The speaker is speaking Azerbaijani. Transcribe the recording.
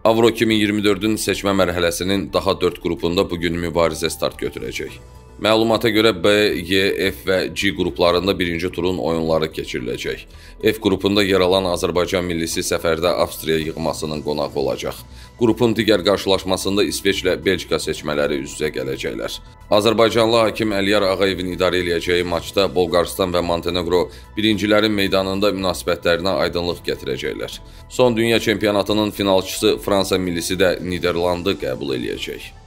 Avro 2024-ün seçmə mərhələsinin daha 4 qrupunda bugün mübarizə start götürəcək. Məlumata görə B, Y, F və G qruplarında birinci turun oyunları keçiriləcək. F qrupunda yer alan Azərbaycan millisi səfərdə Avstriya yığmasının qonağı olacaq. Qrupun digər qarşılaşmasında İsveçlə Belçika seçmələri üz-üzə gələcəklər. Azərbaycanlı hakim Əliyar Ağayevin idarə edəcəyi maçda Bolqarıstan və Montenegro birincilərin meydanında münasibətlərinə aydınlıq gətirəcəklər. Son dünya çempionatının finalçısı Fransa millisi də Niderlandı qəbul edəcək.